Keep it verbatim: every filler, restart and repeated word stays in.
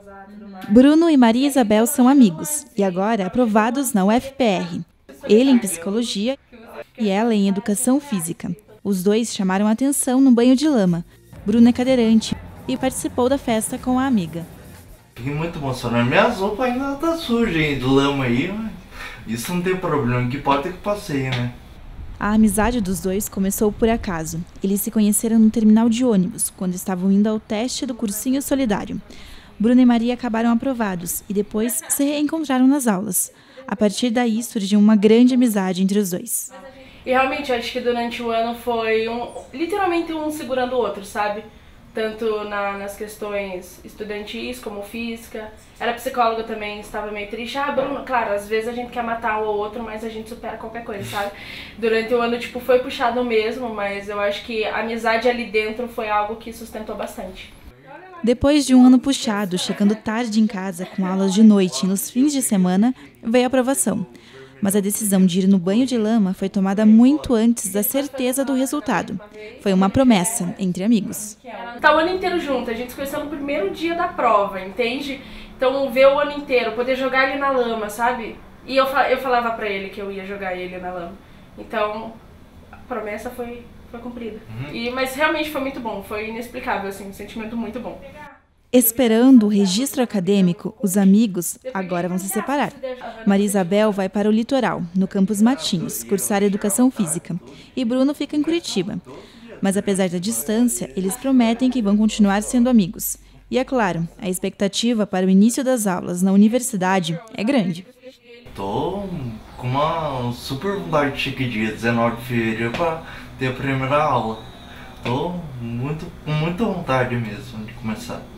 Bruno e Maria Isabel são amigos e agora aprovados na U F P R. Ele em psicologia e ela em educação física. Os dois chamaram atenção no banho de lama. Bruno é cadeirante e participou da festa com a amiga. Fiquei muito emocionado. Minhas roupas ainda tá sujas de lama aí, mas isso não tem problema, que pode ter que passei, né? A amizade dos dois começou por acaso. Eles se conheceram no terminal de ônibus, quando estavam indo ao teste do cursinho solidário. Bruno e Maria acabaram aprovados e depois se reencontraram nas aulas. A partir daí surgiu uma grande amizade entre os dois. E realmente eu acho que durante o ano foi um, literalmente um segurando o outro, sabe? Tanto na, nas questões estudantis como física. Era psicóloga também, estava meio triste. Ah, Bruno, claro, às vezes a gente quer matar um ou outro, mas a gente supera qualquer coisa, sabe? Durante o ano, tipo, foi puxado mesmo, mas eu acho que a amizade ali dentro foi algo que sustentou bastante. Depois de um ano puxado, chegando tarde em casa com aulas de noite e nos fins de semana, veio a aprovação. Mas a decisão de ir no banho de lama foi tomada muito antes da certeza do resultado. Foi uma promessa entre amigos. Tá o ano inteiro junto, a gente se conheceu no primeiro dia da prova, entende? Então ver o ano inteiro, poder jogar ele na lama, sabe? E eu, eu falava pra ele que eu ia jogar ele na lama. Então a promessa foi, foi cumprida. Uhum. E, mas realmente foi muito bom, foi inexplicável, assim, um sentimento muito bom. Esperando o registro acadêmico, os amigos agora vão se separar. Maria Isabel vai para o litoral, no campus Matinhos, cursar educação física. E Bruno fica em Curitiba. Mas apesar da distância, eles prometem que vão continuar sendo amigos. E é claro, a expectativa para o início das aulas na universidade é grande. Tô com uma super vontade de chegar dia dezenove de fevereiro para ter a primeira aula. Tô muito, com muita vontade mesmo de começar.